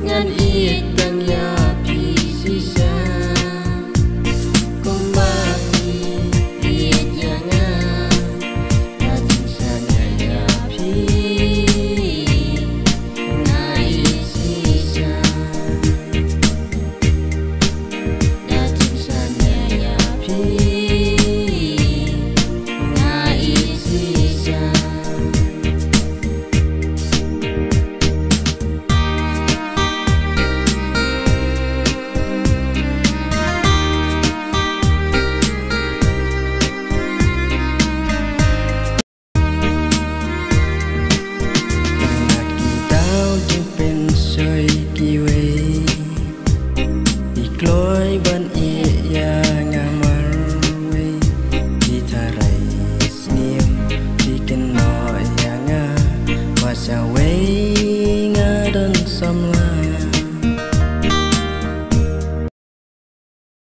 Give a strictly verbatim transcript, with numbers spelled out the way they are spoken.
ngan itang ya pisisa kumbaki iit jangan daging sana ya pi ngait sisa daging sana ya pi ngait sisa. Kloi ban iya ngamar we di tarai snim bikin no ya nga masa we ngadon samla